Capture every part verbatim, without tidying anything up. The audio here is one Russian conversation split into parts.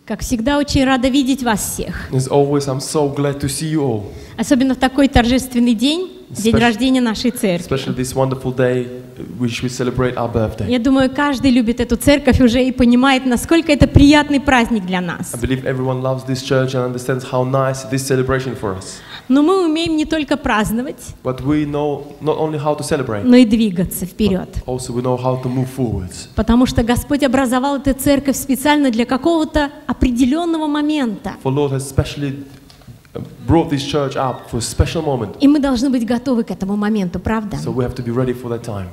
Как всегда, очень рада видеть вас всех. As always, I'm so glad to see you all. Особенно в такой торжественный день, день Especially- рождения нашей церкви. Especially this wonderful day, which we celebrate our birthday. Я думаю, каждый любит эту церковь уже и понимает, насколько это приятный праздник для нас. I believe everyone loves this church and understands how nice this celebration for us. Но мы умеем не только праздновать, But we know not only how to celebrate, но и двигаться вперед. but also we know how to move forwards. Потому что Господь образовал эту церковь специально для какого-то определенного момента. For Lord has specially brought this church up for a special moment. И мы должны быть готовы к этому моменту, правда? So we have to be ready for that time.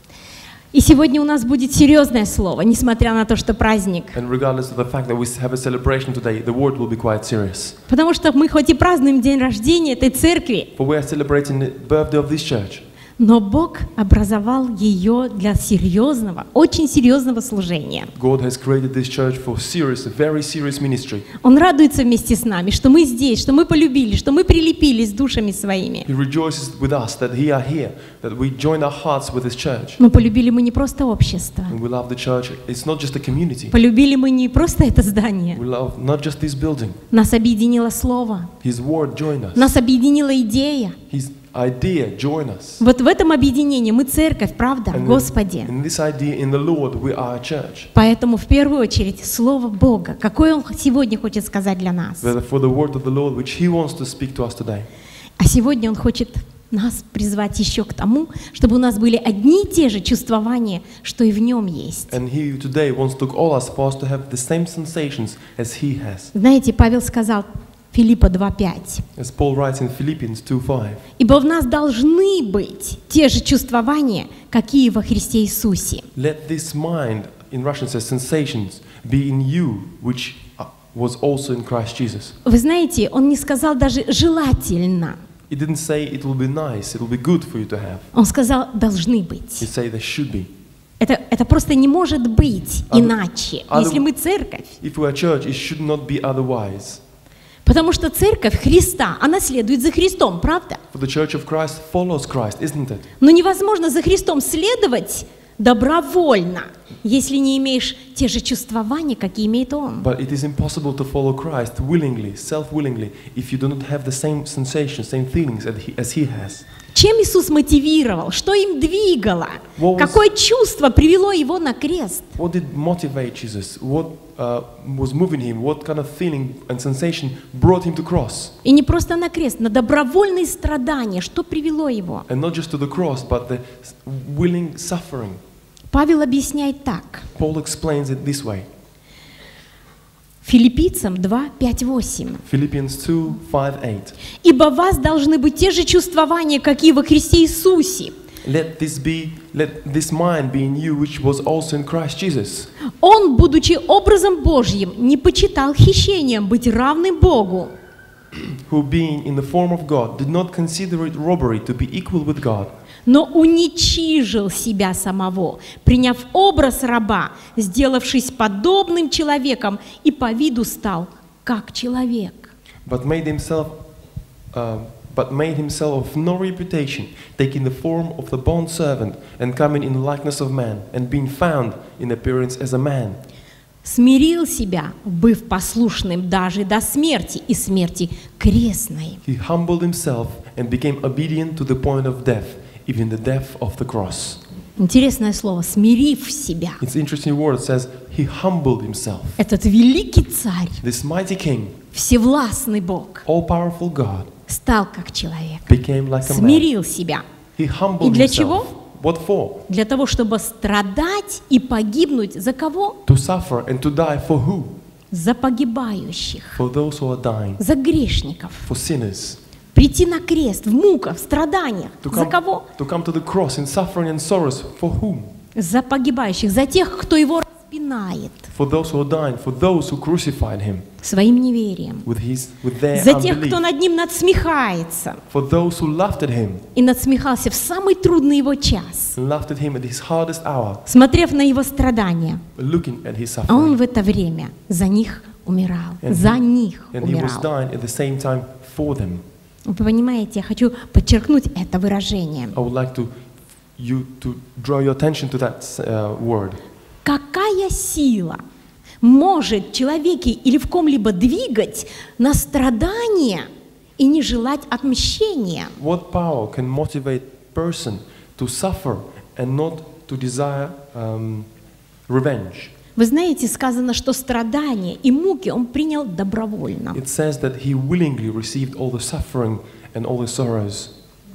И сегодня у нас будет серьезное слово, несмотря на то, что праздник. And regardless of the fact that we have a celebration today, the word will be quite serious. Потому что мы хоть и празднуем день рождения этой церкви, For we are celebrating the birthday of this church. но Бог образовал ее для серьезного, очень серьезного служения. God has created this church for serious, a very serious ministry. Он радуется вместе с нами, что мы здесь, что мы полюбили, что мы прилепились душами своими. He rejoices with us that we are here, that we join our hearts with this church. Но полюбили мы не просто общество, And we love the church. It's not just a community. полюбили мы не просто это здание. We love not just this building. Нас объединило слово, His word joined us. нас объединила идея. His idea joined us. Вот в этом объединении мы церковь, правда, And Господи. in this idea, in the Lord, we are a church. Поэтому в первую очередь Слово Бога, какое Он сегодня хочет сказать для нас. That for the word of the Lord, which He wants to speak to us today. А сегодня Он хочет нас призвать еще к тому, чтобы у нас были одни и те же чувствования, что и в Нем есть. And He today wants to call us for us to have the same sensations as He has. Знаете, Павел сказал, Филиппа два пять, As Paul writes in Philippians two five. «Ибо в нас должны быть те же чувствования, какие во Христе Иисусе». Let this mind, in Russian says sensations, be in you, which uh, was also in Christ Jesus. Вы знаете, он не сказал даже «желательно». He didn't say it will be nice, it will be good for you to have. Он сказал «должны He быть». said there should be. Это, это просто не может быть А- иначе, а- если мы церковь. If we are church, it should not be otherwise. Потому что церковь Христа, она следует за Христом, правда? For the church of Christ follows Christ, isn't it? Но невозможно за Христом следовать добровольно, если не имеешь те же чувствования, какие имеет Он. But it is impossible to follow Christ willingly, self-willingly, if you do not have the same sensations, same feelings as he, as he has. Чем Иисус мотивировал? Что им двигало? What was- Какое чувство привело Его на крест? What did motivate Jesus? What uh, was moving him? What kind of feeling and sensation brought him to cross? И не просто на крест, на добровольные страдания. Что привело Его? And not just to the cross, but the s- willing suffering. Павел объясняет так. Paul explains it this way. Филиппийцам два пять восемь. Philippians two five eight. «Ибо в вас должны быть те же чувствования, какие во Христе Иисусе. Let this be, let this mind be in you, which was also in Christ Jesus. Он, будучи образом Божьим, не почитал хищением быть равным Богу, Who being in the form of God did not consider it robbery to be equal with God, но уничижил себя самого, приняв образ раба, сделавшись подобным человеком, и по виду стал как человек». but made himself, uh, but made himself of no reputation, taking the form of the bond servant, and coming in the likeness of man, and being found in appearance as a man. Смирил себя, быв послушным даже до смерти и смерти крестной. He humbled himself and became obedient to the point of death, even the death of the cross. Интересное слово «смирив себя». It's an interesting word. It says he humbled himself. Этот великий царь, This mighty king, всевластный Бог, all-powerful God, стал как человек, became like a man. смирил себя. He И humbled для himself. чего? What for? Для того, чтобы страдать и погибнуть за кого? To suffer and to die for who? За погибающих, For those who are dying, за грешников. for sinners. Прийти на крест в муках, в страданиях. To За come, кого? to come to the cross in suffering and sorrows. For whom? За погибающих, за тех, кто его распинает For those who are dying, for those who crucified him своим неверием. with his with their За тех, unbelief. кто над ним надсмехается For those who laughed at him и надсмехался в самый трудный его час, and laughed at him at his hardest hour, смотрев на его страдания. looking at his А он suffering. в это время за них умирал. And За he- них And he was умирал. dying at the same time for them. Вы понимаете, я хочу подчеркнуть это выражение. I would like to you to draw your attention to that uh, word. Какая сила может в человеке или в ком-либо двигать на страдания и не желать отмщения? What power can motivate person to suffer and not to desire um, revenge? Вы знаете, сказано, что страдания и муки он принял добровольно. It says that he willingly received all the suffering and all the sorrows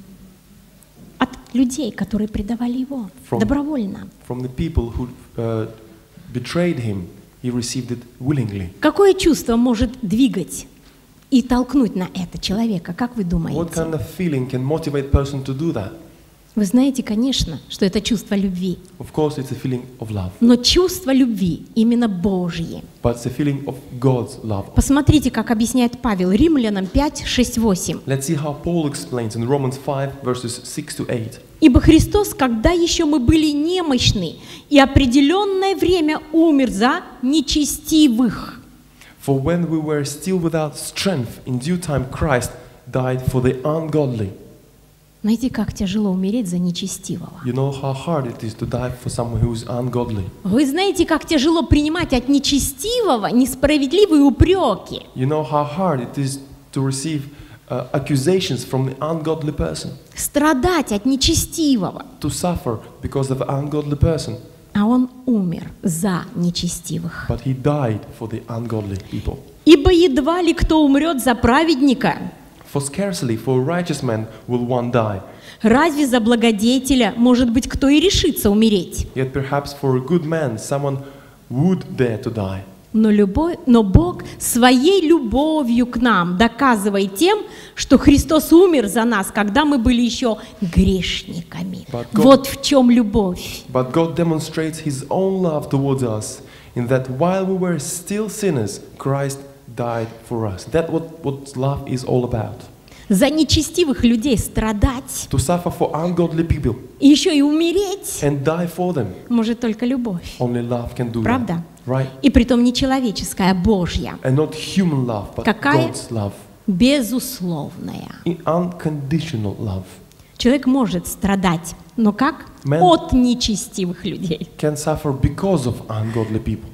От людей, которые предавали его. From- Добровольно. from the people who uh, betrayed him. He received it willingly. Какое чувство может двигать и толкнуть на это человека, как вы What думаете? kind of feeling can motivate person to do that? Вы знаете, конечно, что это чувство любви. Of course, it's a feeling of love, Но чувство любви именно Божье. but it's a feeling of God's love. Посмотрите, как объясняет Павел, Римлянам пять, шесть, восемь. Let's see how Paul explains in Romans five, verses six to eight. «Ибо Христос, когда еще мы были немощны, и определенное время умер за нечестивых». For when we were still without strength, in due time Christ died for the ungodly. Знаете, как тяжело умереть за нечестивого? You know how hard it is to die for someone who is ungodly. Вы знаете, как тяжело принимать от нечестивого несправедливые упреки? You know how hard it is to receive uh, accusations from the ungodly person, Страдать от нечестивого. to suffer because of an ungodly person. А он умер за нечестивых. But he died for the ungodly people. «Ибо едва ли кто умрет за праведника, For scarcely for a righteous man will one die, разве за благодетеля, может быть, кто и решится умереть? yet perhaps for a good man someone would dare to die. Но, любовь, но Бог своей любовью к нам доказывает тем, что Христос умер за нас, когда мы были еще грешниками». But God- Вот в чем любовь. But God demonstrates His own love towards us in that while we were still sinners, Christ died for us. That's what, what love is all about. За нечестивых людей страдать To suffer for ungodly people и еще и умереть and die for them. может только любовь. Only love can do Правда? that. Right? И притом не человеческая, а Божья. And not human love, but Какая? God's love. Безусловная. In unconditional love. Человек может страдать, но как? Man- От нечестивых людей. Can suffer because of ungodly people.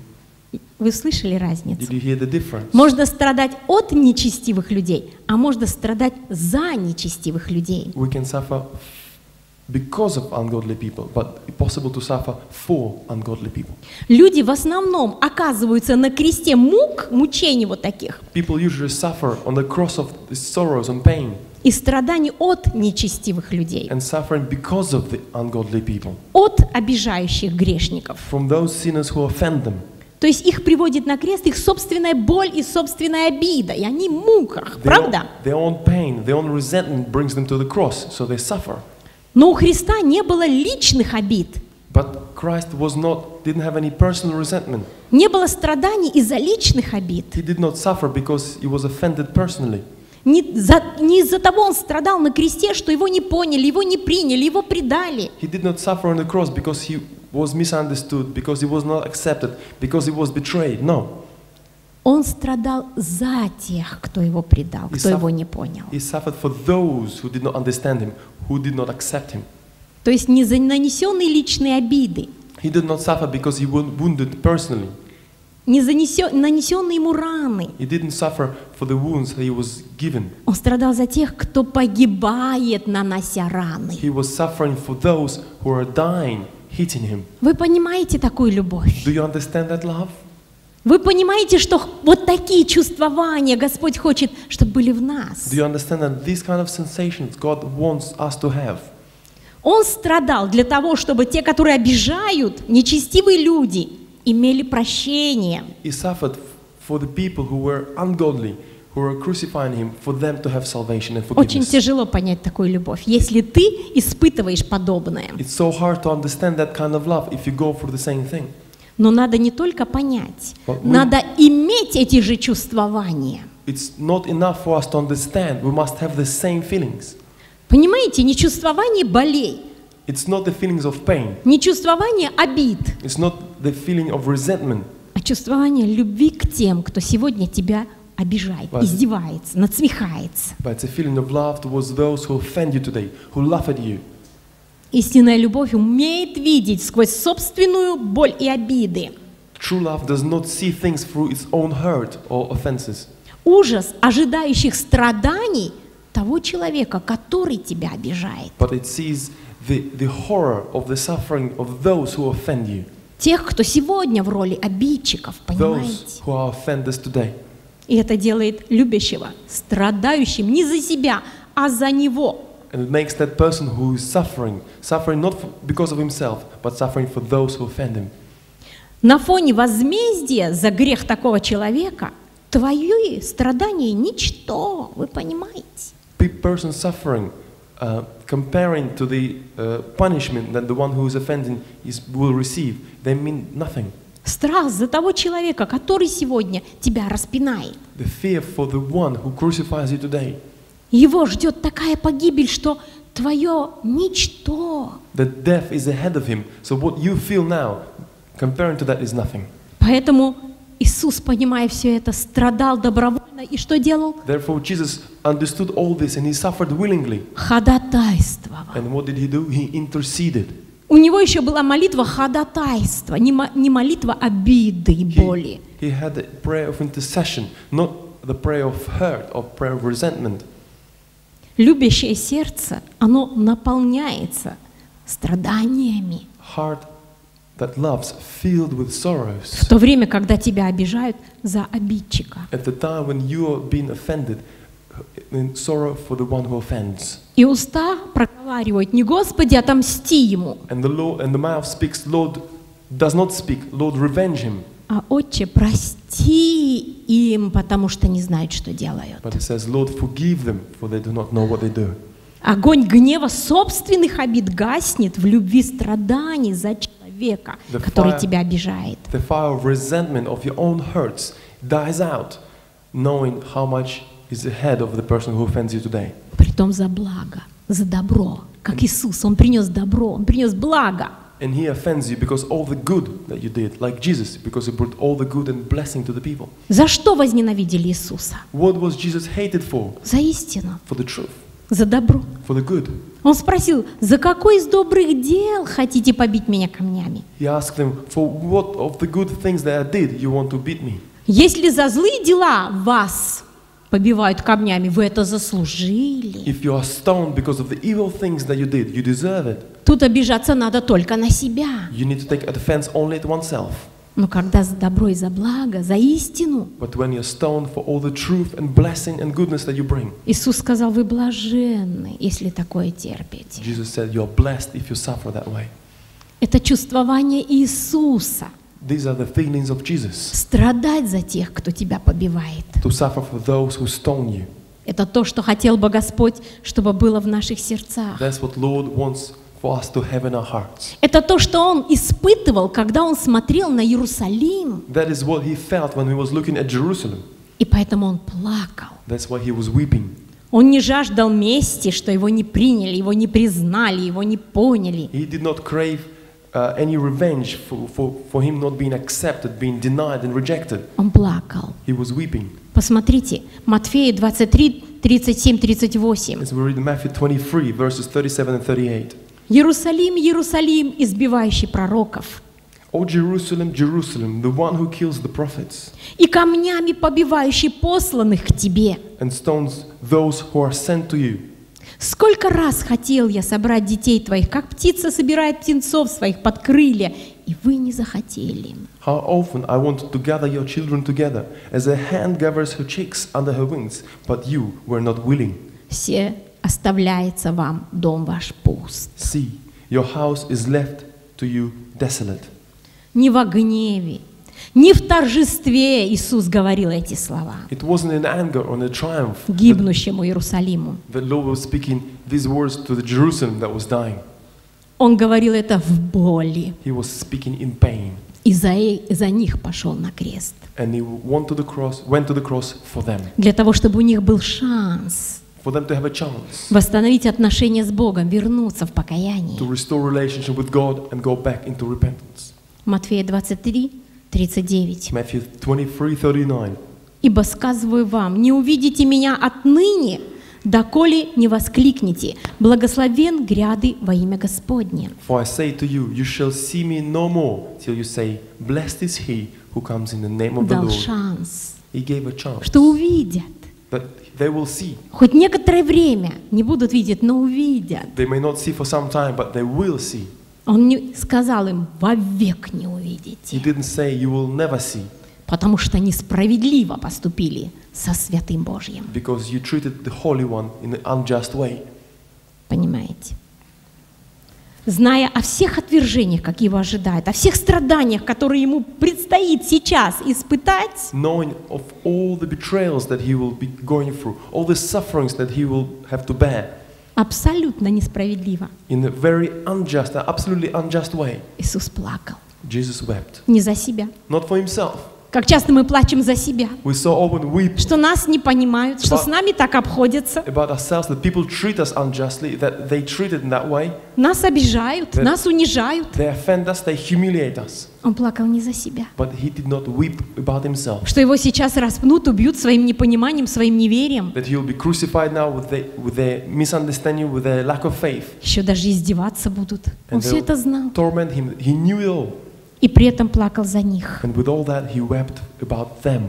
Вы слышали разницу? Did you hear the difference? Можно страдать от нечестивых людей, а можно страдать за нечестивых людей. We can suffer because of ungodly people, but it's possible to suffer for ungodly people. Люди в основном оказываются на кресте мук, мучений вот таких, People usually suffer on the cross of the sorrows and pain и страданий от нечестивых людей, and suffering because of the ungodly people, от обижающих грешников. from those sinners who offend them. То есть их приводит на крест их собственная боль и собственная обида, и они в муках, Their own, правда? their own pain, their own resentment brings them to the cross, so they suffer. Но у Христа не было личных обид, But Christ was not, didn't have any personal resentment. не было страданий из-за личных обид. He did not suffer because he was offended personally. Не, за- не из-за того он страдал на кресте, что его не поняли, его не приняли, его предали. He did not suffer on the cross because he was misunderstood, because he was not accepted, because he was betrayed. No. Он страдал за тех, кто его предал, И кто сам- его не понял. He suffered for those who did not understand him, who did not accept him. То есть не за нанесенные личные обиды, He did not suffer because he was wounded personally. не за несе- нанесенные ему раны. He didn't suffer for the wounds that he was given. Он страдал за тех, кто погибает, нанося раны. He was suffering for those who are dying, hitting him. Вы понимаете такую любовь? Do you understand that love? Вы понимаете, что вот такие чувствования Господь хочет, чтобы были в нас? Do you understand that these kind of sensations God wants us to have? Он страдал для того, чтобы те, которые обижают, нечестивые люди, имели прощение. He suffered for the people who were ungodly, who were crucifying him, for them to have salvation and Очень forgiveness. тяжело понять такую любовь, если ты испытываешь подобное. It's so hard to understand that kind of love if you go through the same thing. Но надо не только понять, But we- надо иметь эти же чувствования. It's not enough for us to understand. We must have the same feelings. Понимаете, не чувствование болей, It's not the feelings of pain. не чувствование обид, It's not the feeling of resentment. а чувствование любви к тем, кто сегодня тебя обижает, Right. издевается, надсмехается. But it's a feeling of love towards those who offend you today, who laugh at you. Истинная любовь умеет видеть сквозь собственную боль и обиды. True love does not see things through its own hurt or offenses, Ужас ожидающих страданий того человека, который тебя обижает. but it sees the, the horror of the suffering of those who offend you, Тех, кто сегодня в роли обидчиков, those понимаете? who are offenders today. И это делает любящего страдающим не за себя, а за него. And it makes that person who is suffering, suffering not for, because of himself, but suffering for those who offend him. На фоне возмездия за грех такого человека твои страдания ничто, вы понимаете? Big person suffering, uh, comparing to the uh, punishment that the one who is offending is, will receive, they mean nothing. Страх за того человека, который сегодня тебя распинает. The fear for the one who crucifies you today, Его ждет такая погибель, что твое ничто. that death is ahead of him, so what you feel now, comparing to that, is nothing. Поэтому Иисус, понимая все это, страдал добровольно и что делал? Therefore Jesus understood all this and he suffered willingly. Ходатайствовал. And what did he do? He interceded. У него еще была молитва ходатайства, не, мо- не молитва обиды и боли. He, he had a prayer of intercession, not the prayer of hurt or prayer of resentment. Любящее сердце, оно наполняется страданиями. Heart that loves, filled with В sorrows. то время, когда тебя обижают за обидчика. At the time when you are being offended, in sorrow for the one who offends. И уста проговаривают: не Господи, отомсти ему, And the Lord, and the mouth speaks, Lord does not speak, Lord revenge him. а Отче, прости им, потому что не знают, что делают. But it says, Lord forgive them, for they do not know what they do. Огонь гнева собственных обид гаснет в любви страданий за человека, The который fire- тебя обижает. The fire of resentment of your own hurts dies out, knowing how much is ahead of the person who offends you today. Притом за благо, за добро. Как Иисус, Он принес добро, Он принес благо. And he offends you because all the good that you did, like Jesus, because he brought all the good and blessing to the people. За что возненавидели Иисуса? What was Jesus hated for? За истину, For the truth, за добро. for the good. Он спросил: за какой из добрых дел хотите побить меня камнями? He asked them, for what of the good things that I did you want to beat me? Если за злые дела вас побивают камнями, вы это заслужили. If you are stoned because of the evil things that you did, you deserve it. Тут обижаться надо только на себя. You need to take offense only at oneself. Но когда за добро и за благо, за истину, But when you're stoned for all the truth and blessing and goodness that you bring, Иисус сказал: вы блаженны, если такое терпите. Jesus said, you're blessed if you suffer that way. Это чувствование Иисуса. These are the feelings of Jesus. Страдать за тех, кто тебя побивает. To suffer for those who stone you. Это то, что хотел бы Господь, чтобы было в наших сердцах. That's what Lord wants for us to have in our hearts. Это то, что Он испытывал, когда Он смотрел на Иерусалим. That is what he felt when he was looking at Jerusalem. И поэтому Он плакал. That's why he was weeping. Он не жаждал мести, что Его не приняли, Его не признали, Его не поняли. He did not crave uh, any revenge for, for, for him not being accepted, being denied and rejected. Он плакал. He was weeping. Посмотрите, Матфея двадцать три, тридцать семь, тридцать восемь. As we read in Matthew twenty-three, verses thirty-seven and thirty-eight. Иерусалим, Иерусалим, избивающий пророков, O Jerusalem, Jerusalem, the one who kills the prophets и камнями побивающий посланных к тебе. and stones those who are sent to you. Сколько раз хотел я собрать детей твоих, как птица собирает птенцов своих под крылья, и вы не захотели. How often I wanted to gather your children together, as a hen gathers her chicks under her wings, but you were not willing. Все оставляется вам дом ваш пуст. See, your house is left to you desolate. Не во гневе, не в торжестве Иисус говорил эти слова It wasn't in anger or in a triumph that гибнущему Иерусалиму. the Lord was speaking these words to the Jerusalem that was dying. Он говорил это в боли, He was speaking in pain, и за, и за них пошел на крест. and he went to the cross, went to the cross for them, Для того, чтобы у них был шанс for them to have a chance восстановить отношения с Богом, вернуться в покаяние. to restore relationship with God and go back into repentance. Матфея двадцать три, тридцать девять. Matthew twenty-three thirty-nine. «Ибо сказываю вам, не увидите меня отныне доколе не воскликните: благословен гряды во имя Господне. For I say to you, you shall see me no more till you say, blessed is he who comes in the name of the Дал Lord. шанс, He gave a chance что увидят. that they will see. Хоть некоторое время не будут видеть, но увидят. They may not see for some time, but they will see. Он не сказал им: вовек не He увидите, didn't say you will never see, потому что несправедливо поступили со Святым Божьим. because you treated the Holy One in an unjust way. Понимаете? Зная о всех отвержениях, как его ожидают, о всех страданиях, которые ему предстоит сейчас испытать, Knowing of all the betrayals that he will be going through, all the sufferings that he will have to bear, абсолютно несправедливо, in a very unjust, absolutely unjust way, Иисус плакал. Jesus wept. Не за себя. Not for himself. Как часто мы плачем за себя, We so often weep что нас не понимают, что с нами так обходятся, about ourselves, that people treat us unjustly, that they treat it in that way. нас обижают, That- нас унижают. They offend us, they humiliate us. Он плакал не за себя. But he did not weep about himself. Что его сейчас распнут, убьют своим непониманием, своим неверием. That he will be crucified now with their, with their misunderstanding, with their lack of faith. Еще даже издеваться будут. Он And все they'll это знал. torment him. He knew it all. И при этом плакал за них. And with all that, he wept about them.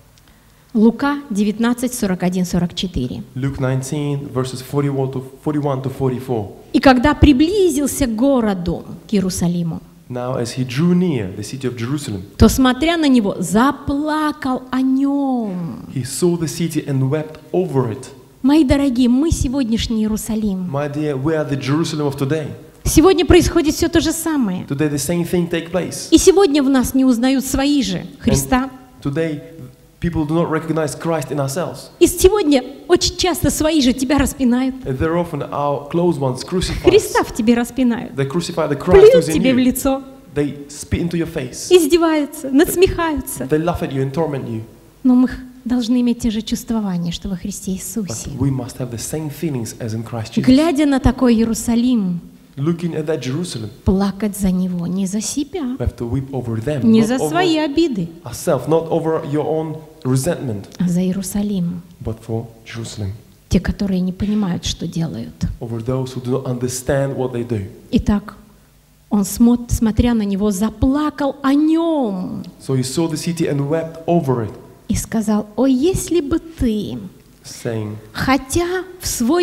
Лука девятнадцать, сорок один, сорок четыре. Luke nineteen, verses forty-one to forty-one to forty-four. И когда приблизился к городу, к Иерусалиму, Now, as he drew near the city of Jerusalem, то, смотря на него, заплакал о нем. he saw the city and wept over it. Мои дорогие, мы сегодняшний Иерусалим. My dear, we are the Jerusalem of today. Сегодня происходит все то же самое. Today, the same thing take place. И сегодня в нас не узнают свои же Христа. Today, people do not recognize Christ in ourselves. И сегодня очень часто свои же тебя распинают. And very often, our close ones crucify us. Христа в тебе распинают. They crucify the Christ Плюют who's in тебе в you. лицо, They spit into your face. издеваются, надсмехаются. They laugh at you and torment you. Но мы должны иметь те же чувствования, что во Христе But Иисусе. we must have the same feelings as in Christ Jesus. Глядя на такой Иерусалим, Looking at that Jerusalem, плакать за него не за себя, we have to weep over them, не not за свои over обиды, ourselves, not over your own resentment, а за Иерусалим. but for Jerusalem, Те, которые не понимают, что делают. over those who do not understand what they do. Итак, он, смо- смотря на него, заплакал о нем So he saw the city and wept over it, и сказал: «О, если бы ты, saying, хотя в свой,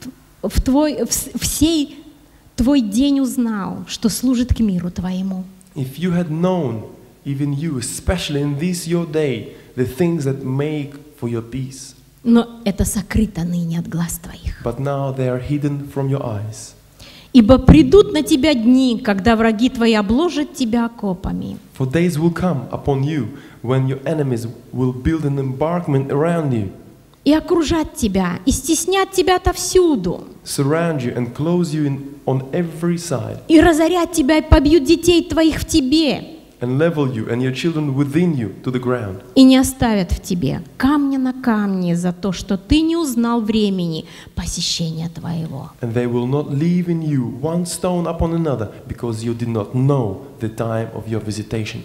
в твой, в с- в сей твой день узнал, что служит к миру твоему». if you had known, even you, especially in this your day, the things that make for your peace, Но это сокрыто ныне от глаз твоих. but now they are hidden from your eyes. Ибо придут на тебя дни, когда враги твои обложат тебя окопами, For days will come upon you when your enemies will build an embankment around you, и окружат тебя, и стеснят тебя отовсюду, surround you and close you in on every side, и разорят тебя, и побьют детей твоих в тебе, and level you and your children within you to the ground, и не оставят в тебе камня на камне за то, что ты не узнал времени посещения твоего. and they will not leave in you one stone upon another, because you did not know the time of your visitation.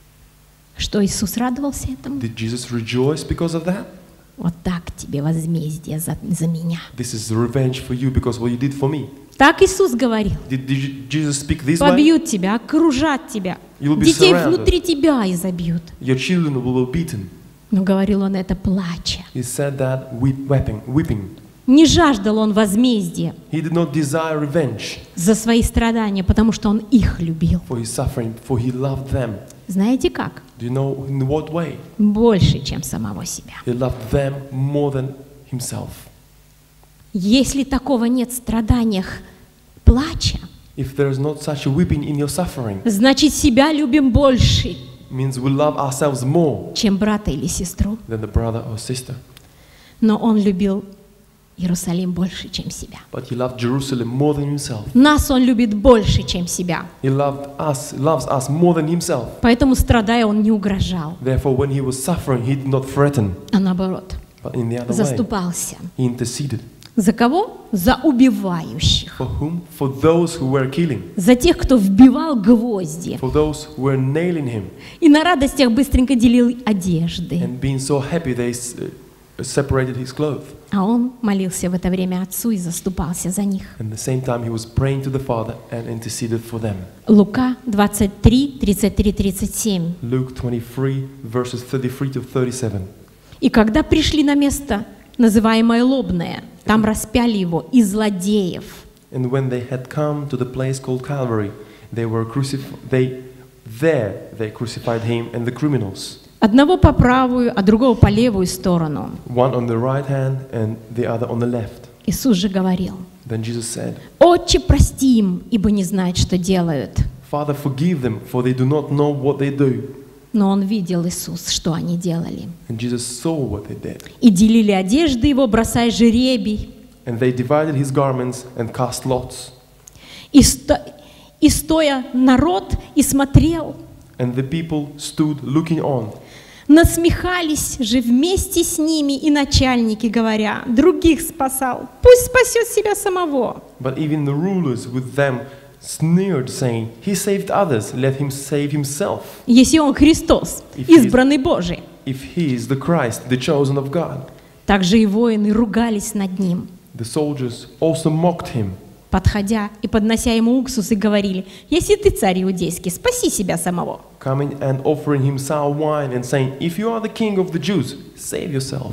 Что Иисус радовался этому? Did Jesus rejoice because of that? Вот так тебе возмездие за, за меня. This is revenge for you because what you did for me. Так Иисус говорил. Did, did Jesus speak this way? Побьют тебя, окружат тебя, You'll be детей surrounded. внутри тебя изобьют. Your children will be beaten. Но говорил он это плача. He said that weep, weeping, weeping. Не жаждал он возмездия He did not desire revenge за свои страдания, потому что он их любил. for his suffering, for he loved them. Знаете как? Do you know in what way? Больше, чем самого себя. He loved them more than himself. Если такого нет в страданиях плача, If there is not such a weeping in your suffering, значит, себя любим больше, means we love ourselves more чем брата или сестру. than the brother or sister. Но он любил Иерусалим больше, чем себя. But he loved Jerusalem more than himself. Нас он любит больше, чем себя. He loved us, loves us more than himself. Поэтому, страдая, он не угрожал, Therefore, when he was suffering, he did not threaten, а наоборот, but in the other way, заступался. he interceded. За кого? За убивающих. For whom? For those who were killing. За тех, кто вбивал гвозди. For those who were nailing him. И на радостях быстренько делил одежды. And being so happy, they s- uh, separated his clothes. А он молился в это время Отцу и заступался за них. And at the same time, he was praying to the Father and interceded for them. Лука двадцать три, тридцать три тридцать семь. Luke twenty-three, verses thirty-three to thirty-seven. И когда пришли на место, называемое Лобное, там распяли его и злодеев. And when they had come to the place called Calvary, they were crucified. They there they crucified him and the criminals, Одного по правую, а другого по левую сторону. one on the right hand and the other on the left. Иисус же говорил: Then Jesus said, «Отче, прости им, ибо не знают, что делают». Father, forgive them, for they do not know what they do. Но он видел, Иисус, что они делали. And Jesus saw what they did. И делили одежды его, бросая жеребий. And they divided his garments and cast lots. И, сто... и стоя народ и смотрел, And the people stood looking on. насмехались же вместе с ними и начальники, говоря: других спасал, пусть спасет себя самого. But even the rulers with them sneered, saying, He saved others, let him save himself. Если он Христос, If he is- избранный Божий. If he is the Christ, the chosen of God. Также и воины ругались над ним, The soldiers also mocked him, подходя и поднося ему уксус, и говорили: если ты царь иудейский, спаси себя самого. coming and offering him sour wine and saying, If you are the king of the Jews, save yourself.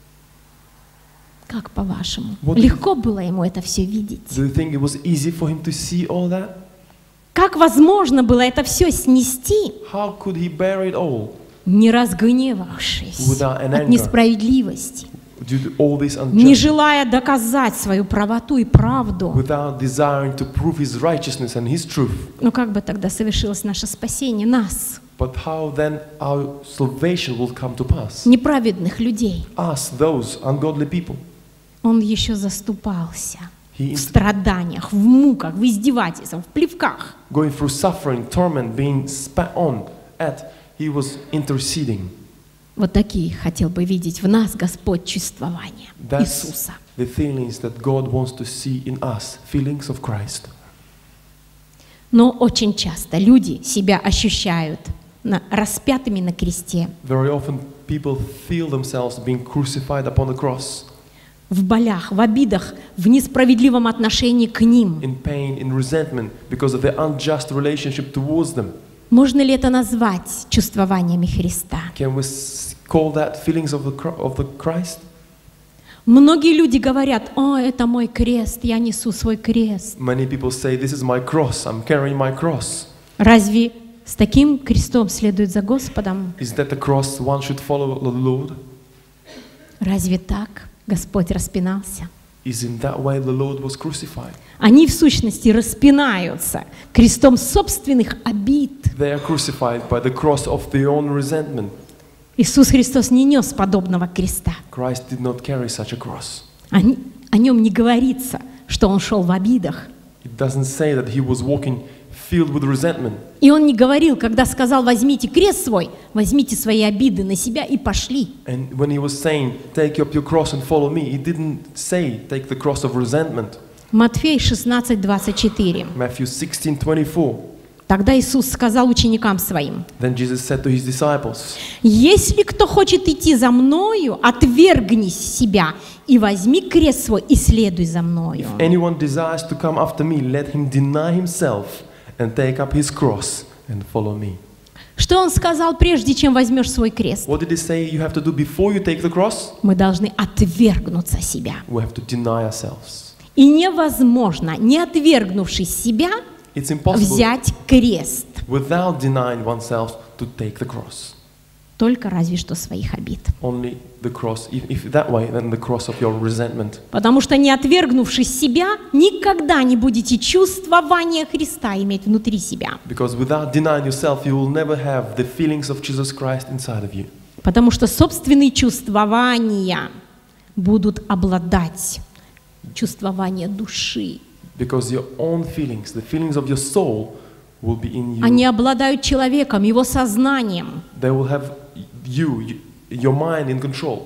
Как по-вашему? Вот- Легко было ему это все видеть? Do you think it was easy for him to see all that? Как возможно было это все снести, How could he bear it all не разгневавшись Without an от anger. несправедливости, due to all this не unjust, желая доказать свою правоту и правду? without desiring to prove his righteousness and his truth? Ну как бы тогда совершилось наше спасение нас, But how then our salvation will come to pass? неправедных людей? Us, those ungodly people. Он еще заступался He в is страданиях, в муках, в издевательствах, в плевках. going through suffering, torment, being spat on at. He was interceding. Вот такие хотел бы видеть в нас Господь чувствования That's Иисуса. the feelings that God wants to see in us, feelings of Christ. Но очень часто люди себя ощущают на- распятыми на кресте, Very often people feel themselves being crucified upon the cross, в болях, в обидах, в несправедливом отношении к ним. in pain, in resentment, because of their unjust relationship towards them. Можно ли это назвать чувствованиями Христа? Can we s- call that feelings of the, cro- of the Christ? Многие люди говорят: «О, это мой крест, я несу свой крест». Many people say, This is my cross, I'm carrying my cross. Разве с таким крестом следует за Господом? Is that the cross one should follow the Lord? Разве так Господь распинался? Is in that way the Lord was crucified? Они в сущности распинаются крестом собственных обид. They are crucified by the cross of their own resentment. Иисус Христос не нес подобного креста. Christ did not carry such a cross. О, н- о нем не говорится, что он шел в обидах. It doesn't say that he was walking filled with resentment. И он не говорил, когда сказал: возьмите крест свой, возьмите свои обиды на себя и пошли. And when he was saying, take up your cross and follow me, he didn't say, take the cross of resentment. Матфей шестнадцать двадцать четыре. Matthew sixteen twenty-four. Тогда Иисус сказал ученикам своим: Then Jesus said to his disciples, «Если кто хочет идти за Мною, отвергнись себя и возьми крест свой и следуй за Мною». If anyone desires to come after me, let him deny himself and take up his cross and follow me. Что Он сказал, прежде чем возьмешь свой крест? What did he say you have to do before you take the cross? Мы должны отвергнуться себя. We have to deny ourselves. И невозможно, не отвергнувшись себя, It's impossible взять крест. without denying oneself to take the cross. Только разве что своих обид. Only the cross, if, if that way, then the cross of your resentment. Потому что не отвергнувшись себя, никогда не будете чувствования Христа иметь внутри себя. Because without denying yourself, you will never have the feelings of Jesus Christ inside of you. Потому что собственные чувствования будут обладать чувствования души. Because your own feelings, the feelings of your soul, will be in you. Они обладают человеком, его сознанием. They will have you, you, your mind in control.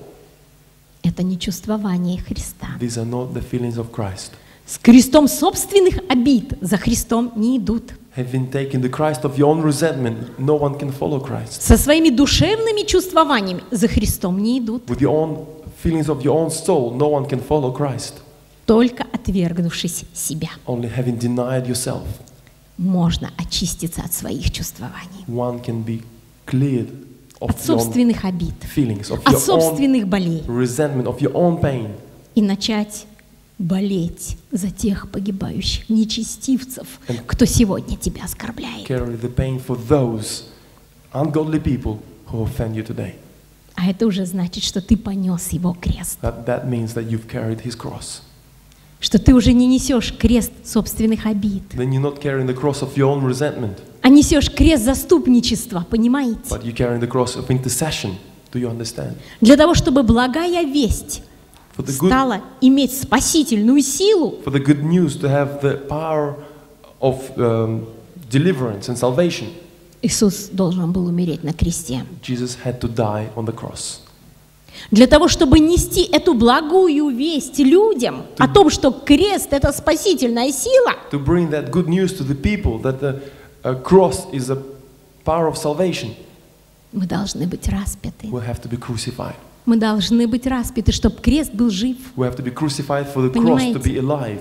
Это не чувствование Христа. These are not the feelings of Christ. С крестом собственных обид за Христом не идут. Having taken the Christ of your own resentment, no one can follow Christ. Со своими душевными чувствованиями за Христом не идут. With your own feelings of your own soul, no one can follow Christ. Только отвергнувшись себя, Only having denied yourself, можно очиститься от своих чувствований, one can be cleared of от your own собственных обид, feelings, of от your own собственных болей resentment, of your own pain, и начать болеть за тех погибающих нечестивцев, кто сегодня тебя оскорбляет. carry the pain for those ungodly people who offend you today. А это уже значит, что ты понес его крест, That, that means that you've carried his cross. что ты уже не несешь крест собственных обид, Then you're not carrying the cross of your own resentment, а несешь крест заступничества, понимаете? but you're carrying the cross of intercession. Do you understand? Для того, чтобы благая весть For the good, стала иметь спасительную силу, for the good news to have the power of um, deliverance and salvation, Иисус должен был умереть на кресте. Jesus had to die on the cross. Для того, чтобы нести эту благую весть людям о том, что крест — это спасительная сила, To bring that good news to the people that the uh, cross is a power of salvation, мы должны быть распяты. we'll have to be crucified. Мы должны быть распяты, чтобы крест был жив. We have to be crucified for the cross to Понимаете? be alive.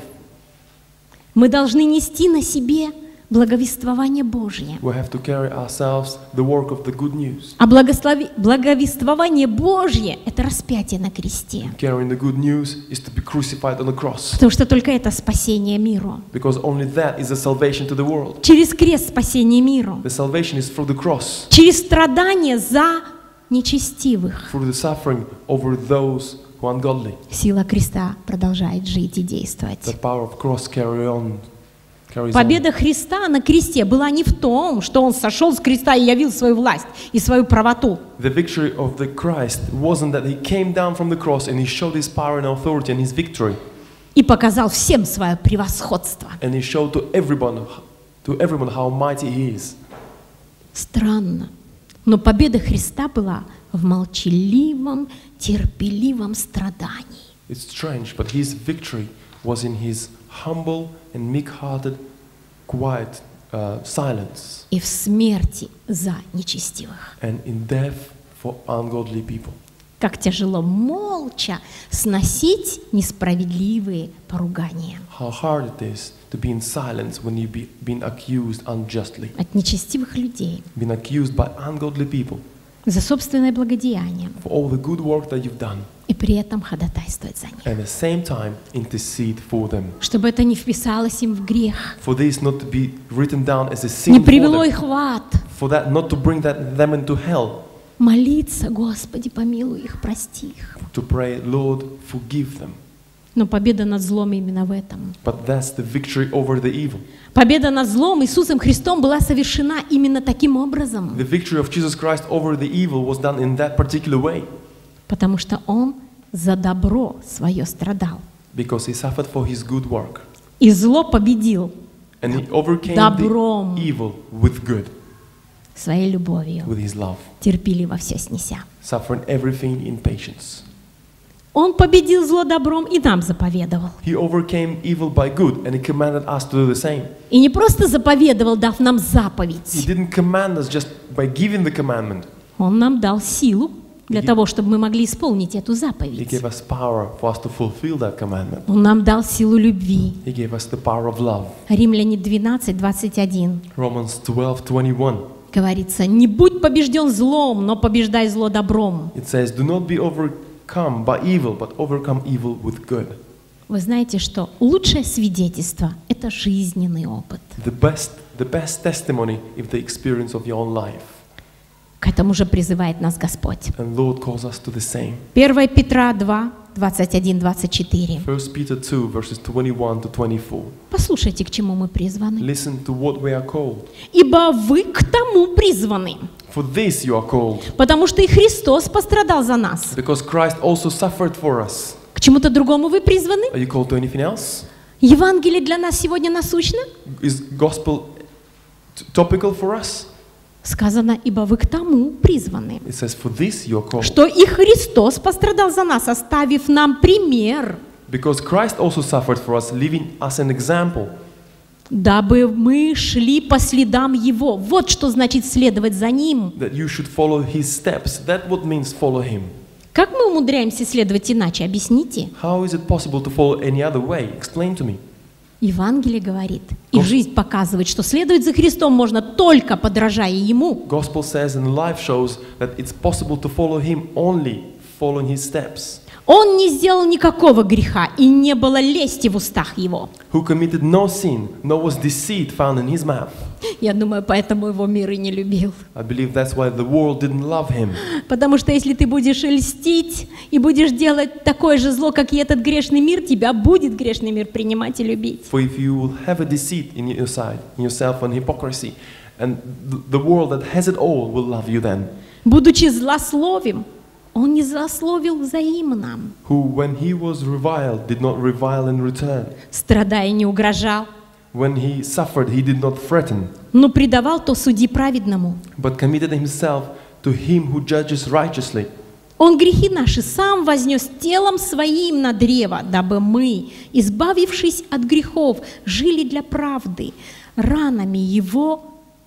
Мы должны нести на себе благовествование Божье. We have to carry ourselves the work of the good news. А благослови- благовествование Божье — это распятие на кресте. Carrying the good news is to be crucified on the cross, Потому что только это спасение миру. because only that is a salvation to the world. Через крест спасение миру. The salvation is through the cross, Через страдания за нечестивых. through the suffering over those who are ungodly. Сила креста продолжает жить и действовать. The power of cross carry on, carries on. Победа Христа на кресте была не в том, что Он сошел с креста и явил свою власть и свою правоту. The victory of the Christ wasn't that he came down from the cross and he showed his power and authority and his victory, И показал всем свое превосходство. and he showed to everyone, to everyone how mighty he is. Странно. Но победа Христа была в молчаливом, терпеливом страдании. It's strange, but his victory was in his humble and meek-hearted, quiet uh, silence, И в смерти за нечестивых. and in death for ungodly people. Как тяжело молча сносить несправедливые поругания. How hard it is to be in silence when you've be, been accused unjustly, От нечестивых людей. been accused by ungodly people За собственное благодеяние. for all the good work that you've done, И при этом ходатайствовать за них. and at the same time intercede for them. Чтобы это не вписалось им в грех. For this not to be written down as a Не sin for привело them, их в ад. for that not to bring that, them into hell, Молиться: Господи, помилуй их, прости их. to pray, Lord, forgive them. Но победа над злом именно в этом. But that's the victory over the evil. Победа над злом Иисусом Христом была совершена именно таким образом. The victory of Jesus Christ over the evil was done in that particular way, Потому что Он за добро свое страдал. because he suffered for his good work, И зло победил and he overcame Добром. the evil with good, своей любовью, with his love, терпеливо все снеся. suffering everything in patience. Он победил зло добром и нам заповедовал. He overcame evil by good, and he commanded us to do the same. И не просто заповедовал, дав нам He заповедь. didn't command us just by giving the commandment. Он нам дал силу для He- того, чтобы мы могли исполнить эту He заповедь. gave us power for us to fulfill that commandment. Он нам дал силу любви. He gave us the power of love. Римляне двенадцать, двадцать один Romans twelve twenty-one. говорится: «Не будь побежден злом, но побеждай зло добром». It says, "Do not be overcome by evil, but overcome evil with good." Вы знаете, что лучшее свидетельство – это жизненный опыт. The best, the best testimony is the experience of your own life. К этому же призывает нас Господь. And Lord calls us to the same. первое Петра два, двадцать один, двадцать четыре. First Peter two, verses twenty-one to twenty-four. Послушайте, к чему мы призваны. Listen to what we are called. «Ибо вы к тому призваны, For this you are called, потому что и Христос пострадал за нас». because Christ also suffered for us. К чему-то другому вы призваны? Are you called to anything else? Евангелие для нас сегодня насущно? Is gospel t- topical for us? Сказано: «Ибо вы к тому призваны, It says, for this you are called. что и Христос пострадал за нас, оставив нам пример, Because Christ also suffered for us, leaving us an example, дабы мы шли по следам Его». Вот что значит следовать за Ним. that you should follow his steps. That's what means follow him. Как мы умудряемся следовать иначе? Объясните. How is it possible to follow any other way? Explain to me. Евангелие говорит, и Гос- жизнь показывает, что следовать за Христом можно только подражая Ему. Gospel says and life shows that it's possible to follow Him only following His steps. Он не сделал никакого греха, и не было лести в устах Его. Who committed no sin, nor was deceit found in His mouth. Я думаю, поэтому Его мир и не любил. I believe that's why the world didn't love Him. Потому что если ты будешь льстить и будешь делать такое же зло, как и этот грешный мир, тебя будет грешный мир принимать и любить. For if you will have a deceit in your side, in yourself and hypocrisy, and th- the world that has it all will love you then. Будучи злословим, он не злословил взаимно. Who, when he was reviled, did not revile in return. Страдая, не угрожал, When he suffered, he did not threaten, но предавал то судьи праведному. but committed himself to him who judges righteously. Он грехи наши сам вознес телом своим на древо, дабы мы, избавившись от грехов, жили для правды. Ранами Его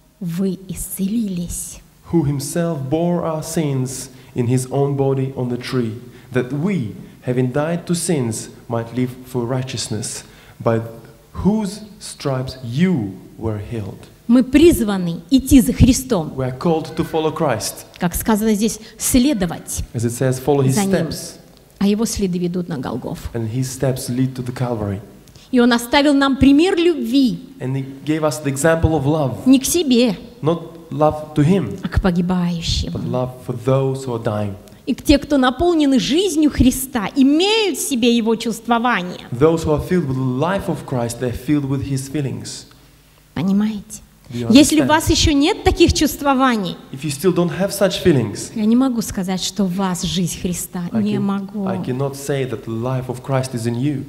вы исцелились. Who himself bore our sins in his own body on the tree, that we, having died to sins, might live for righteousness, by whose stripes you were healed. Мы призваны идти за Христом, We are called to follow Christ, как сказано здесь, следовать, as it says, follow his За ним. steps, а Его следы ведут на Голгофу. and his steps lead to the Calvary. И Он оставил нам пример любви And he gave us the example of love, не к себе, not love to him, а к погибающим. but love for those who are dying. И к те, кто наполнены жизнью Христа, имеют в себе Его чувствование. Those who are filled with the life of Christ, they're filled with his feelings. Понимаете? Do you Если у understand? вас еще нет таких чувствований, If you still don't have such feelings, я не могу сказать, что в вас жизнь Христа. I, Не can, могу. I cannot say that the life of Christ is in you.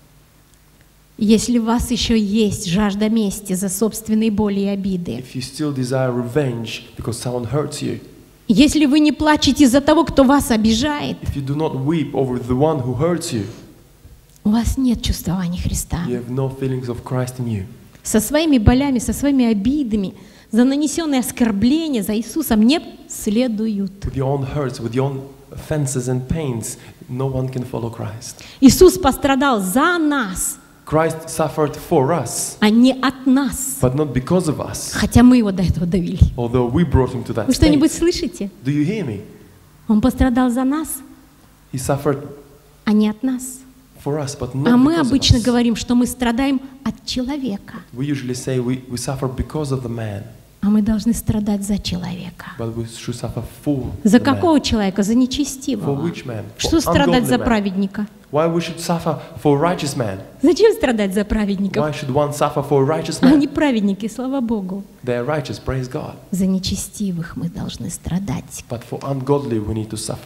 Если у вас еще есть жажда мести за собственные боли и обиды, If you still desire revenge because someone hurts you, если вы не плачете за того, кто вас обижает, if you do not weep over the one who hurts you, у вас нет чувствования Христа. you have no feelings of Christ in you. Со своими болями, со своими обидами, за нанесенные оскорбления, за Иисусом не следуют. With your own hurts, with your own offenses and pains, no one can follow Christ. Иисус пострадал за нас, Christ suffered for us, а не от нас, but not because of us, хотя мы его до этого довели. although we brought him to that Вы что-нибудь state. слышите? Do you hear me? Он пострадал за нас, He suffered а не от нас. for us, but А not мы because of обычно us. говорим, что мы страдаем от человека, We usually say we, we suffer because of the man, а мы должны страдать за человека. but we should suffer for За the man. какого человека? За For нечестивого. which man? For Что страдать ungodly за man. праведника? Why we should suffer for a righteous man? Зачем страдать за праведников? Why should one suffer for a righteous Они man? праведники, слава Богу. They are righteous, praise God. За нечестивых мы должны страдать. But for ungodly we need to suffer.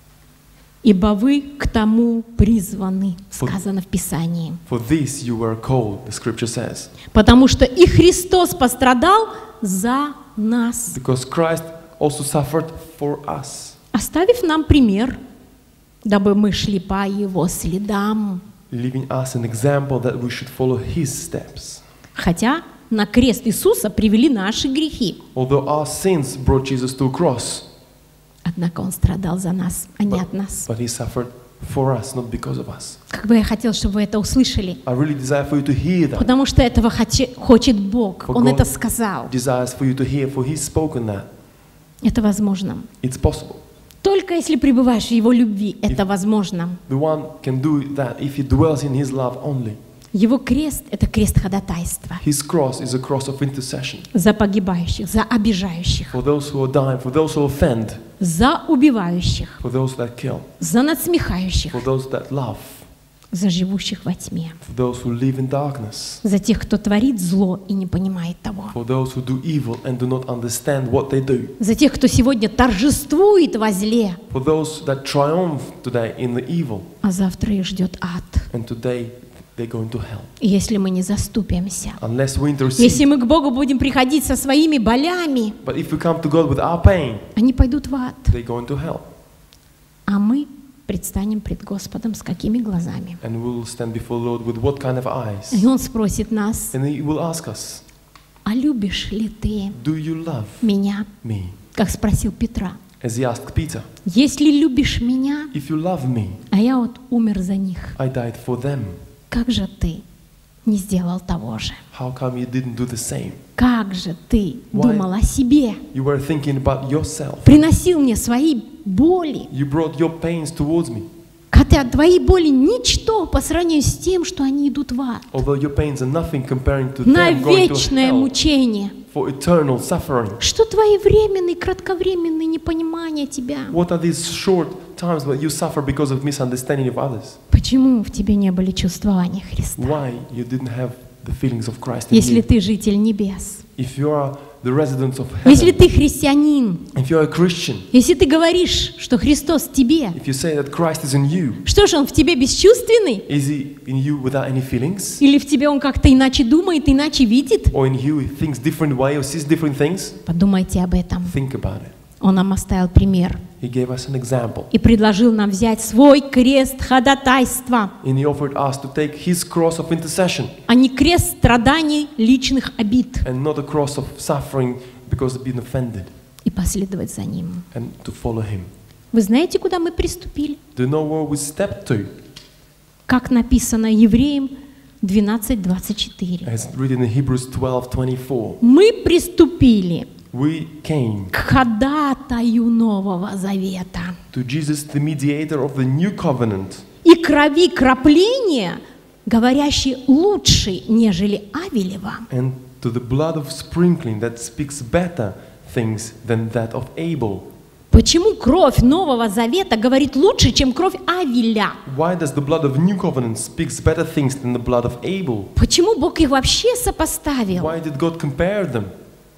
Ибо вы к тому призваны, For- сказано в Писании. For this you were called, the scripture says. Потому что и Христос пострадал за нас, Because Christ also suffered for us, оставив нам пример, дабы мы шли по Его следам. leaving us an example that we should follow his steps. Хотя на крест Иисуса привели наши грехи. Although our sins brought Jesus to a cross, Однако Он страдал за нас, а не от нас. but he suffered for us, not because of us. Как бы я хотел, чтобы вы это услышали. I really desire for you to hear that. Потому что этого хоче- хочет Бог. For Он God это сказал. desires for you to hear, for he's spoken that. Это возможно. It's possible. Только если пребываешь в Его любви, это возможно. The one can do that if he dwells in his love only. Его крест – это крест ходатайства His cross is a cross of intercession за погибающих, за обижающих, for those who are dying, for those who offend, за убивающих, for those that kill, за надсмехающих, for those that love, за живущих во тьме, for those who live in darkness, за тех, кто творит зло и не понимает того, for those who do evil and do not understand what they do, за тех, кто сегодня торжествует во зле, for those that triumph today in the evil, а завтра их ждет ад, and today they're going to hell. если мы не заступимся. Unless we Если intercede. мы к Богу будем приходить со своими болями, But if we come to God with our pain, они пойдут в ад, they're going to hell. а мы предстанем пред Господом с какими глазами? And we'll stand before the Lord with what kind of eyes? И Он спросит нас, And He will ask us, а любишь ли ты do you love меня? me? Как спросил Петра. As he asked Peter, если любишь меня, if you love me, а я вот умер за них, I died for them. как же ты не сделал того же? How come you didn't do the same? Как же ты Why? думал о себе? You were thinking about yourself. Приносил мне свои боли, You brought your pains towards me. хотя твои боли ничто по сравнению с тем, что они идут в ад. Although your pains are nothing comparing to На them going to вечное hell мучение. for eternal suffering. Что твои временные, кратковременные непонимания тебя? What are these short times where you suffer because of misunderstanding of others? Почему в тебе не были чувствования Христа? Why you didn't have the feelings of Christ in Если you? ты житель небес, If you are the residents of если heaven, ты христианин, if you are a Christian, если ты говоришь, что Христос в тебе, if you say that Christ is in you, что же Он в тебе бесчувственный? is He in you without any feelings? Или в тебе Он как-то иначе думает, иначе видит? Or in you He thinks different way or sees different things? Подумайте об этом. Think about it. Он нам оставил пример He gave us an example. и предложил нам взять свой крест ходатайства, And He offered us to take His cross of intercession а не крест страданий личных обид, and not a cross of suffering because of being offended, и последовать за Ним. and to follow Him. Вы знаете, куда мы приступили? Do you know where we stepped to? Как написано Евреям двенадцать двадцать четыре. As written in Hebrews twelve twenty-four. Мы приступили We came к ходатаю Нового Завета to Jesus, the mediator of the new covenant, и крови кропления, говорящей лучше, нежели Авелева. and to the blood of sprinkling that speaks better things than that of Abel. Почему кровь Нового Завета говорит лучше, чем кровь Авеля? Why does the blood of new covenant speaks better things than the blood of Abel? Почему Бог их вообще сопоставил? Why did God compare them?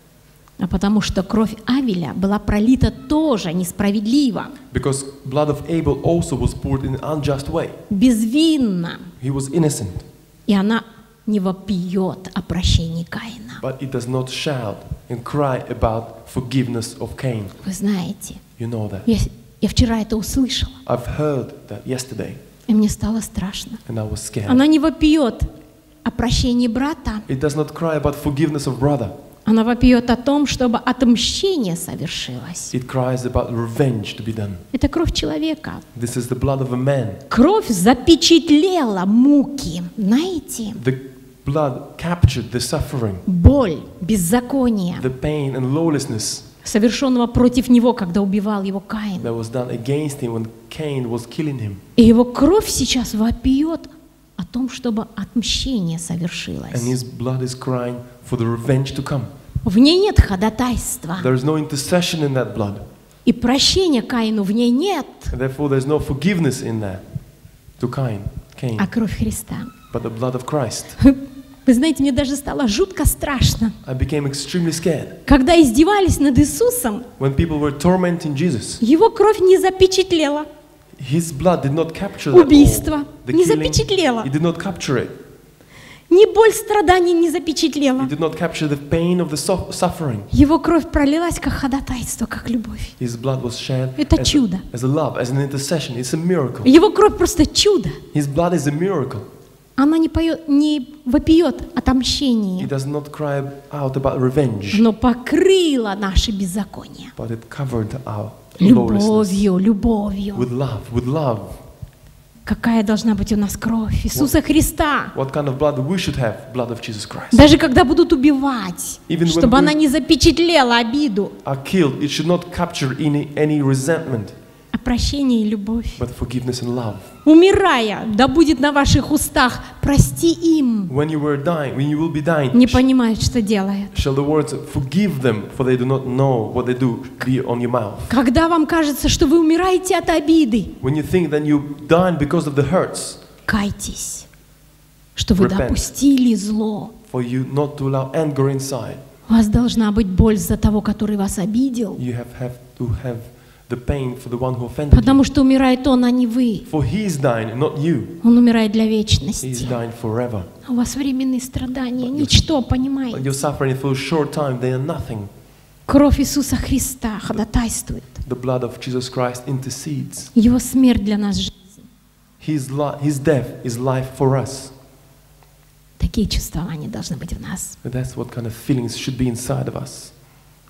А потому что кровь Авеля была пролита тоже несправедливо, Because blood of Abel also was poured in an unjust way. безвинно, He was innocent, и она не вопиет о прощении Каина. but it does not shout and cry about forgiveness of Cain. Вы знаете, You know that. я, я вчера это услышала, I've heard that yesterday, и мне стало страшно. and I was scared. Она не вопиет о прощении брата, It does not cry about forgiveness of brother. она вопиет о том, чтобы отмщение совершилось. It cries about revenge to be done. Это кровь человека. This is the blood of a man. Кровь запечатлела муки, знаете, The blood captured the suffering, боль, беззаконие, the pain and lawlessness совершенного против него, когда убивал его Каин. that was done against him when Cain was killing him. И его кровь сейчас вопиет о том, чтобы отмщение And совершилось. his blood is crying for the revenge to come. В ней нет ходатайства, There is no intercession in that blood. и прощения Каину в ней нет, And therefore there's no forgiveness in that to Cain, Cain. а кровь Христа. But the blood of Christ. Вы знаете, мне даже стало жутко страшно, I became extremely scared. когда издевались над Иисусом, When people were tormenting Jesus, его кровь не запечатлела his blood did not capture that all. убийство, The не killing, запечатлела, it did not capture it. ни боль страданий не запечатлела. It did not capture the pain of the su- suffering. Его кровь пролилась как ходатайство, как любовь. His blood was shed Это as чудо. a, as a love, as an intercession. It's a miracle. Его кровь просто чудо. His blood is a miracle. Она не, поет, не вопиет It отомщение, does not cry out about revenge, но покрыла наши беззакония. but it covered our lawlessness Любовью, любовью. with love, with love. Какая должна быть у нас кровь Иисуса Христа? What kind of blood we should have? Blood of Jesus Christ. Даже когда будут убивать, Even when чтобы we- она не запечатлела обиду, Are killed, it should not capture any, any resentment, а прощение и любовь. but forgiveness and love. Умирая, да будет на ваших устах, прости им. When you were dying, when you will be dying, Не sh- понимают, что делают. shall the words forgive them, for they do not know what they do, be on your mouth. Когда вам кажется, что вы умираете от обиды, When you think that you dying because of the hurts, кайтесь, что вы Repent. допустили зло. for you not to allow anger inside, У вас должна быть боль за того, который вас обидел, you have, have to have the pain for the one who offended you. потому что умирает он, а не вы. For he is dying, not you. Он умирает для He is вечности. dying forever. А у вас временные страдания, ничто, But понимаете? you're suffering for a short time, they are nothing. Кровь Иисуса Христа ходатайствует. The blood of Jesus Christ intercedes. Его смерть для нас жизнь. His, li- his death is life for us. Такие чувствования должны быть в нас. But that's what kind of feelings should be inside of us.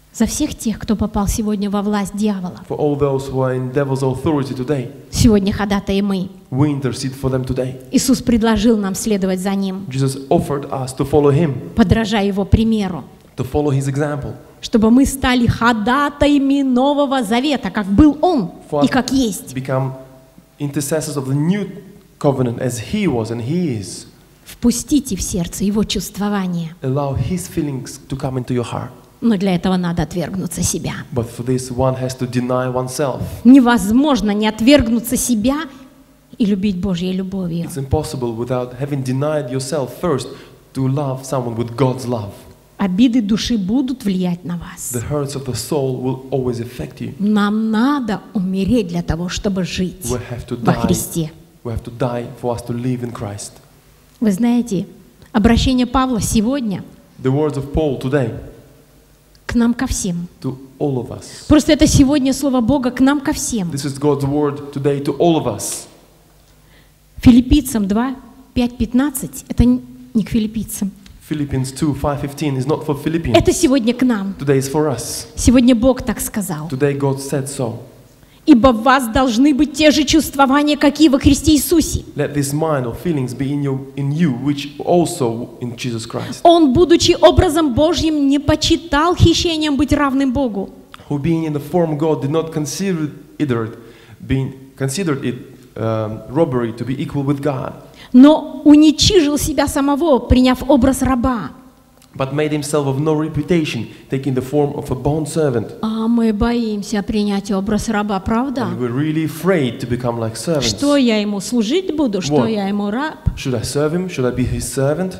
За всех тех, кто попал сегодня во власть дьявола. For all those who are in devil's authority today, Сегодня ходатаи мы. we intercede for them today. Иисус предложил нам следовать за Ним, Jesus offered us to follow him, подражая Его примеру, to follow his example, чтобы мы стали ходатаями Нового Завета, как был Он for и us как to есть. become intercessors of the new covenant as he was and he is. Впустите в сердце Его чувствование. Allow his feelings to come into your heart. Но для этого надо отвергнуться себя. But for this, one has to deny oneself. Невозможно не отвергнуться себя и любить Божьей любовью. It's impossible without having denied yourself first to love someone with God's love. Обиды души будут влиять на вас. The hurts of the soul will always affect you. Нам надо умереть для того, чтобы жить We have to во die. Христе. We have to die for us to live in Christ. Вы знаете, обращение Павла сегодня The words of Paul today к нам ко всем. to all of us. Просто это сегодня слово Бога к нам ко всем. This is God's word today to all of us. Филиппийцам два, пять, пятнадцать, это не к филиппийцам. Philippians two, five, fifteen is not for Philippians. Это сегодня к нам. Today is for us. Сегодня Бог так сказал. Today God said so. Ибо в вас должны быть те же чувствования, какие во Христе Иисусе. Let this mind or feelings be in you, in you, which also in Jesus Christ. Он, будучи образом Божьим, не почитал хищением быть равным Богу. Who being in the form of God did not consider it, being considered it um, robbery to be equal with God, Но уничижил себя самого, приняв образ раба. but made himself of no reputation, taking the form of a bondservant. А мы боимся принять образ раба, правда? And we're really afraid to become like servants. Что я ему служить буду, что Вот. я ему раб? Should I serve him? Should I be his servant?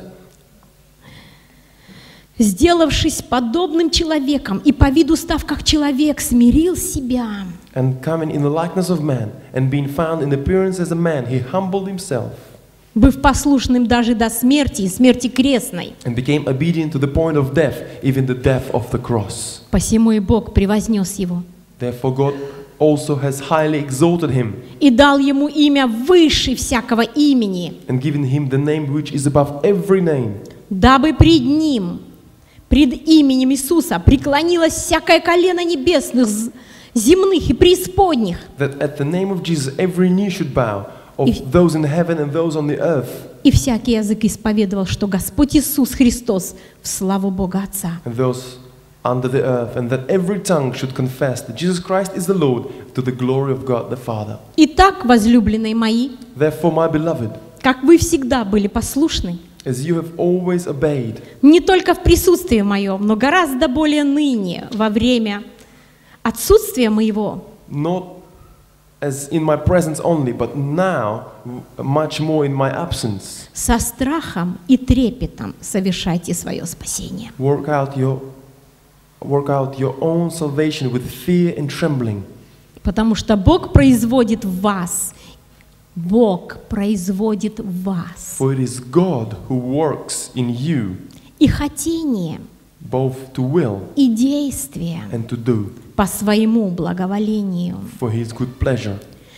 Сделавшись подобным человеком и по виду став как человек, смирил себя. And coming in the likeness of man, and being found in appearance as a man, he humbled himself, Быв послушным даже до смерти и смерти крестной. and became obedient to the point of death, even the death of the cross. Посему и Бог превознес его Therefore God also has highly exalted him, и дал ему имя выше всякого имени, and given him the name which is above every name, дабы пред ним, пред именем Иисуса преклонилось всякое колено небесных, з- земных и преисподних, that at the name of Jesus every knee should bow, of If- those in heaven and those on the earth, и всякий язык исповедовал, что Господь Иисус Христос в славу Бога Отца. and those under the earth, and that every tongue should confess that Jesus Christ is the Lord, to the glory of God the Father. Итак, возлюбленные мои, Therefore, my beloved, как вы всегда были послушны, as you have always obeyed, не только в присутствии моем, но гораздо более ныне, во время отсутствия моего, not as in my presence only, but now much more in my absence, со страхом и трепетом совершайте свое спасение. work out your work out your own salvation with fear and trembling, Потому что Бог производит в вас, Бог производит в вас for it is God who works in you и хотение, both to will и действие and to do по своему благоволению. for His good pleasure.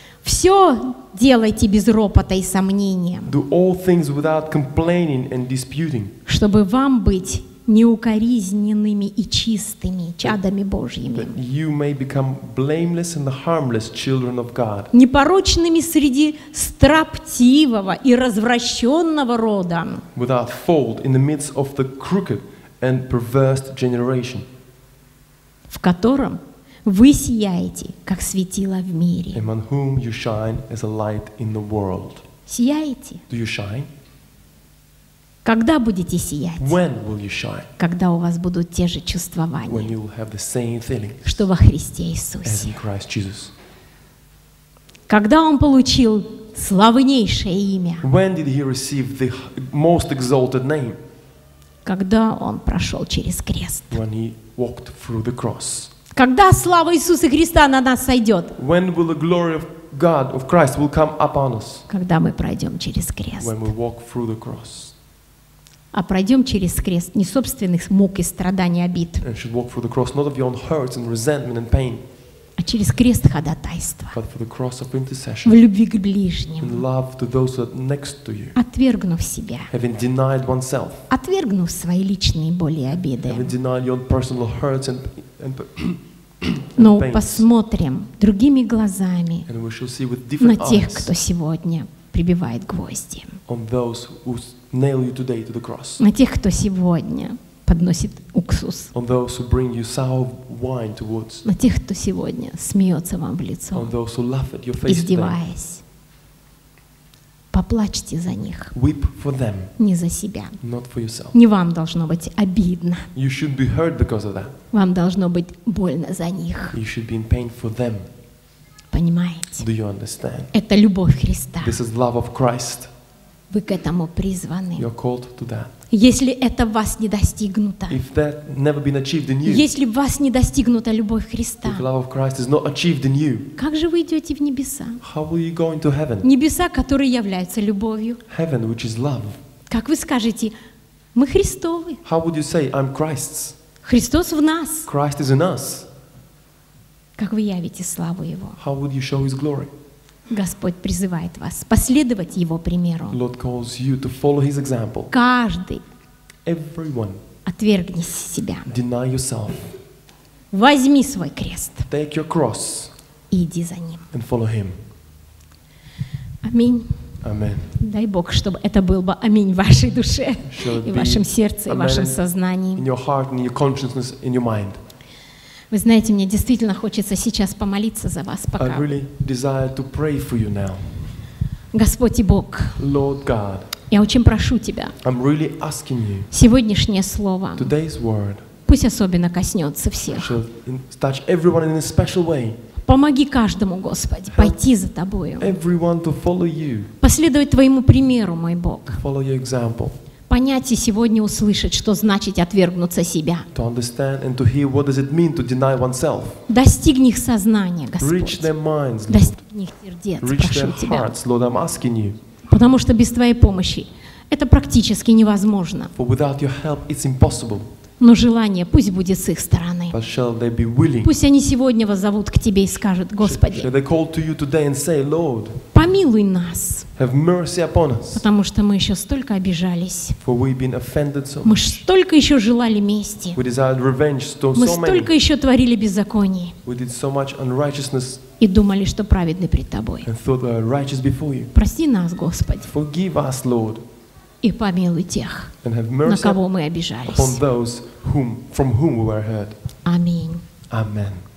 Все делайте без ропота и сомнения, Do all things without complaining and disputing, чтобы вам быть неукоризненными и чистыми чадами Божьими, that you may become blameless and harmless children of God, непорочными среди строптивого и развращенного рода, without fault in the midst of the crooked and perverse generation, в котором вы сияете, как светило в мире. among whom you shine as a light in the world. Сияете? Do you shine? Когда будете сиять? When will you shine? Когда у вас будут те же When чувствования, you will have the same feeling что во Христе as Иисусе. in Christ Jesus. Когда Он получил славнейшее имя, When did he receive the most exalted name? когда Он прошел через крест. When he walked through the cross. Когда слава Иисуса Христа на нас сойдет? When will the glory of God, of Christ, will come upon us? Когда мы пройдем через крест. When we walk through the cross. А пройдем через крест не собственных мук и страданий, обид, And should walk through the cross not of your own hurts and resentment and pain, а через крест ходатайства, but for the cross of в intercession любви к and ближним, love to those who are next to you, отвергнув себя, having denied oneself, отвергнув свои личные боли и обиды, having denied your own personal hurts and and, Но pains. посмотрим другими глазами And we shall see with на different тех, eyes кто сегодня прибивает гвозди, on those who s- nail you today to the cross, на тех, кто сегодня подносит уксус, on those who bring you sour wine towards, на тех, кто сегодня смеется вам в лицо, on those who laugh at your face today. издеваясь. Поплачьте за них, Weep for them, не за себя. not for yourself. Не вам должно быть обидно, You should be hurt because of that. вам должно быть больно за них. You should be in pain for them. Понимаете? Do you understand? Это любовь Христа. This is love of Christ. Вы к этому призваны. You're called to that. Если это в вас не достигнуто, If that never been achieved in you, если в вас не достигнута любовь Христа, if love of Christ is not achieved in you, как же вы идете в небеса? how will you go into heaven? Небеса, которые являются любовью. Heaven, which is love. Как вы скажете, мы Христовы, How would you say, I'm Christ's? Христос в нас. Christ is in us. Как вы явите славу Его? How would you show His glory? Господь призывает вас последовать Его примеру. Lord calls you to follow His example. Каждый Everyone, отвергни себя, deny yourself. возьми свой крест Take your cross и иди за Ним. and follow Him. Аминь. Amen. Дай Бог, чтобы это был бы аминь в вашей душе, Shall it и в be вашем сердце, и в вашем amen in сознании. your heart, in your consciousness, in your mind. Вы знаете, мне действительно хочется сейчас помолиться за вас I пока. really desire to pray for you now. Господь и Бог, Lord God, я очень прошу Тебя, I'm really asking you, сегодняшнее слово today's word пусть особенно коснется всех. shall in- touch everyone in a special way. Помоги каждому, Господи, пойти за Тобою, Everyone to follow you, последовать Твоему примеру, мой Бог. follow your example, Понять и сегодня услышать, что значит отвергнуться себя. to understand and to hear what does it mean to deny oneself. Достигни их сознания, Reach Господь. their minds, Lord. Достигни их сердец, Reach прошу their Тебя. hearts, Lord, I'm asking you. Потому что без Твоей помощи это практически невозможно. For without your help, it's impossible. Но желание пусть будет с их стороны. But shall they be willing? Пусть они сегодня воззовут к Тебе и скажут: Shall Господи, they call to you today and say, Lord, помилуй нас, have mercy upon us, потому что мы еще столько обижались. for we've been offended so Мы much. столько еще желали мести. We desired revenge on Мы so столько many. еще творили беззаконий We did so much unrighteousness и думали, что праведны пред Тобой. and thought we were righteous before you. Прости нас, Господи, Forgive us, Lord, и помилуй тех, and have на mercy кого мы upon обижались. those whom, from whom we were hurt. Аминь. Amen.